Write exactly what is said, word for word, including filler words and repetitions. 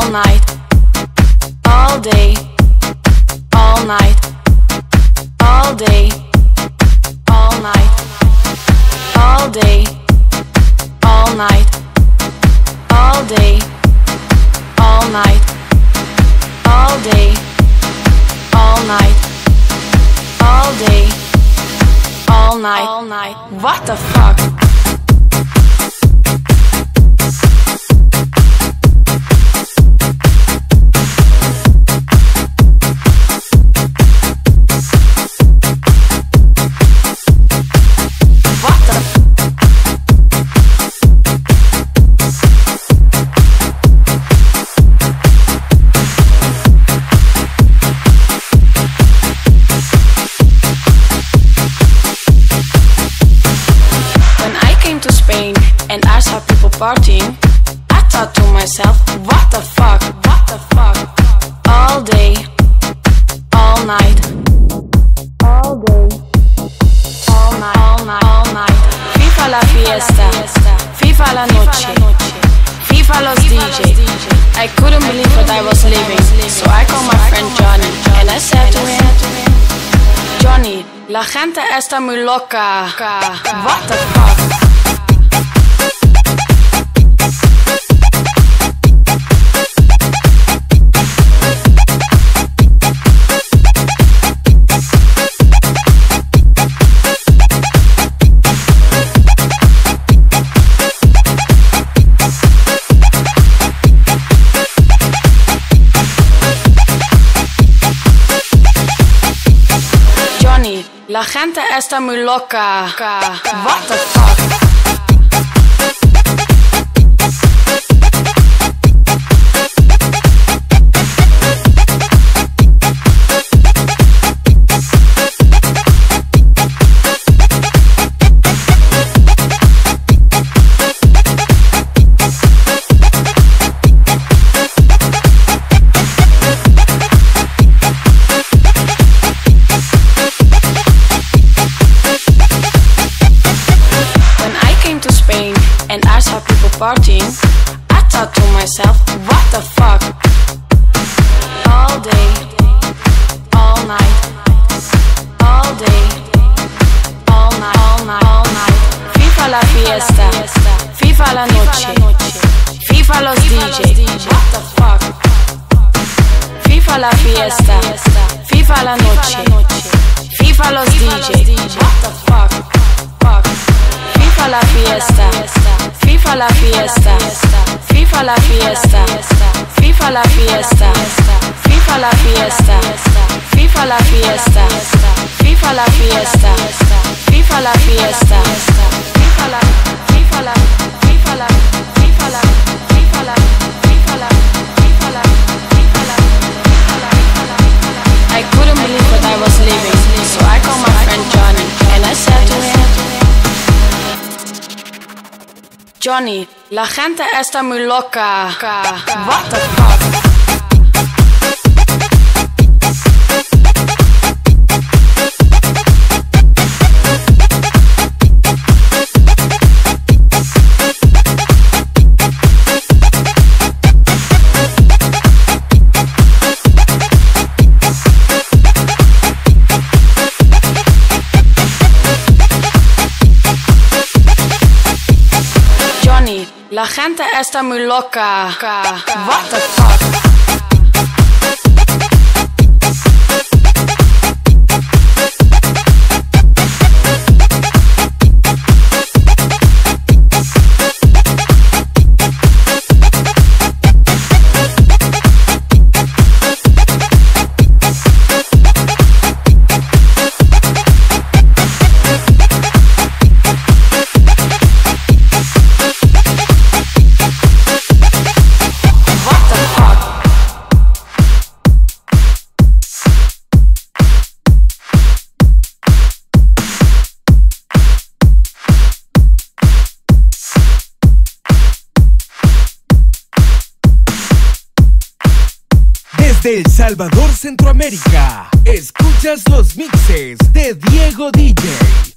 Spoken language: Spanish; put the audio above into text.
all night, all day, all night, all day, all night, all day, all night, all day, all night, all day, all night, all day, all night, all night. What the fuck? And I saw people partying, I thought to myself, what the fuck, what the fuck? All day, all night, all day, all night, all night, all night. FIFA la fiesta, FIFA la noche, FIFA los D J. I couldn't believe what I was living, so I called my friend Johnny, and I said to him, Johnny, la gente está muy loca. What the fuck? La gente está muy loca. What the fuck? And I saw people partying, I thought to myself, what the fuck? All day, all night, all day, all night, all night, all night. FIFA la fiesta, FIFA la noche, FIFA los D J. What the fuck? FIFA la fiesta, FIFA la noche, FIFA los D J. What the fuck? Fuck. FIFA la fiesta, FIFA la fiesta, FIFA la fiesta, FIFA la fiesta, FIFA la fiesta, FIFA la fiesta, FIFA la fiesta, FIFA la fiesta, FIFA la, FIFA la, FIFA la, FIFA la, FIFA la, FIFA la, FIFA la, FIFA la. I couldn't believe what I was living, so I called my friend Johnny, and I said to him, Johnny, la gente está muy loca. What the fuck? La gente está muy loca. What the fuck? De El Salvador, Centroamérica, escuchas los mixes de Diego D J.